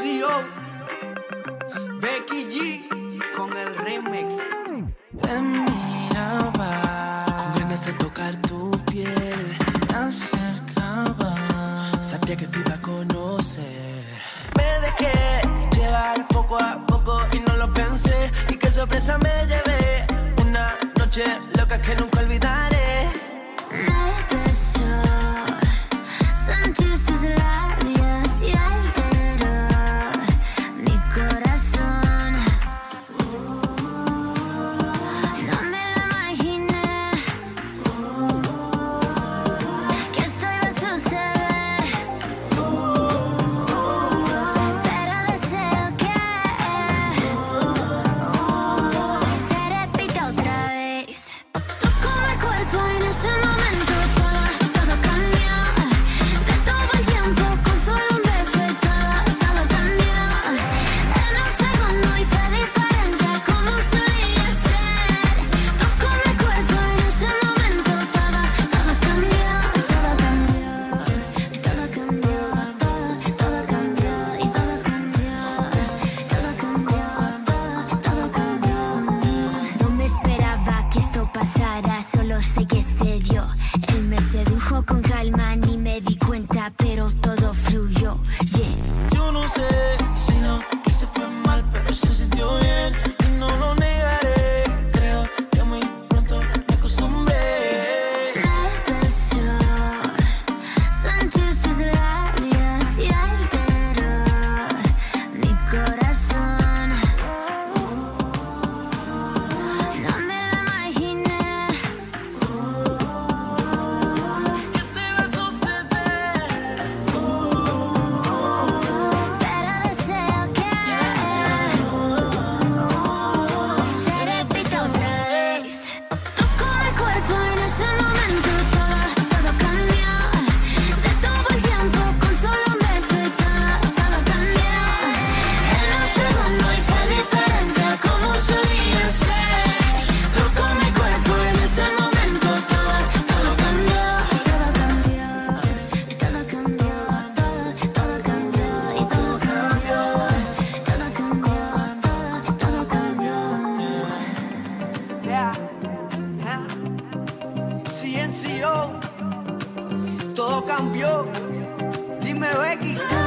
CNCO, Becky G con el remix. Te miraba con ganas de tocar tu piel, me acercaba, sabía que te iba a conocer. Me dejé llevar poco a poco y no lo pensé, y qué sorpresa me llevé, una noche loca que nunca olvidaré. Me besó, sentí sus labios y alteró mi corazón. No me lo imaginé que esto iba a suceder, pero deseo que se repita otra vez. Tocó mi cuerpo y en ese momento todo cambió. Detuvo el tiempo con solo un beso y todo cambió. En un segundo y fue diferente a como solía ser. Tocó mi cuerpo y en ese momento todo cambió. Todo cambió, todo cambió, todo cambió y todo cambió. Todo cambió, todo cambió. No me esperaba que esto pasara, solo sé que se dio. Él me sedujo con calma, ni me di cuenta, pero todo fluyó. Yeah. Yo no sé si lo que hice fue mal, pero se sintió bien y no lo negaré. Creo que muy pronto me acostumbré. Me besó, sentí sus labios y alteró mi corazón. No me lo imaginé Que esto iba a suceder, pero deseo que se repita otra vez. Tocó mi cuerpo y en ese momento todo cambió. Detuvo el tiempo con solo un beso y todo cambió. En un segundo y fue diferente a como solía ser. Tocó mi cuerpo y en ese momento todo cambió. Todo cambió, todo cambió, todo cambió y todo cambió. Todo cambió, todo cambió. Yeah, yeah. CNCO, todo cambió. Dime, Becky.